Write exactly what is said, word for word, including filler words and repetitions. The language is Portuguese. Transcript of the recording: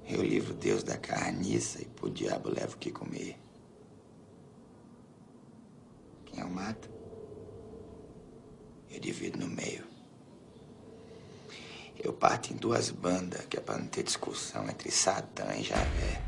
Eu livro Deus da carniça e pro diabo levo o que comer. Quem eu mato, eu divido no meio. Eu parto em duas bandas, que é pra não ter discussão entre Satã e Javé.